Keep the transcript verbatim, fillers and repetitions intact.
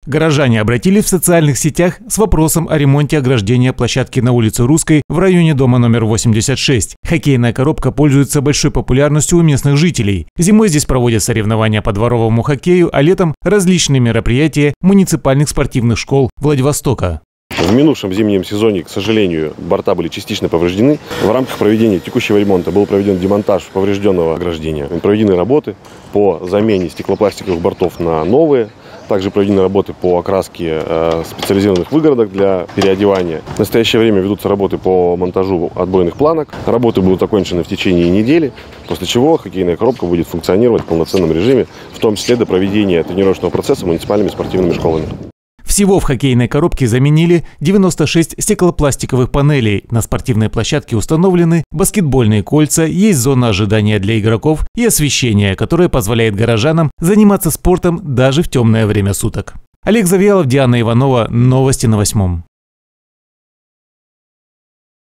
Горожане обратились в социальных сетях с вопросом о ремонте ограждения площадки на улице Русской в районе дома номер восемьдесят шесть. Хоккейная коробка пользуется большой популярностью у местных жителей. Зимой здесь проводят соревнования по дворовому хоккею, а летом различные мероприятия муниципальных спортивных школ Владивостока. В минувшем зимнем сезоне, к сожалению, борта были частично повреждены. В рамках проведения текущего ремонта был проведен демонтаж поврежденного ограждения. Проведены работы по замене стеклопластиковых бортов на новые. Также проведены работы по окраске э, специализированных выгородок для переодевания. В настоящее время ведутся работы по монтажу отбойных планок. Работы будут окончены в течение недели, после чего хоккейная коробка будет функционировать в полноценном режиме, в том числе до проведения тренировочного процесса муниципальными спортивными школами. Всего в хоккейной коробке заменили девяносто шесть стеклопластиковых панелей. На спортивной площадке установлены баскетбольные кольца, есть зона ожидания для игроков и освещение, которое позволяет горожанам заниматься спортом даже в темное время суток. Олег Завьялов, Диана Иванова. Новости на восьмом.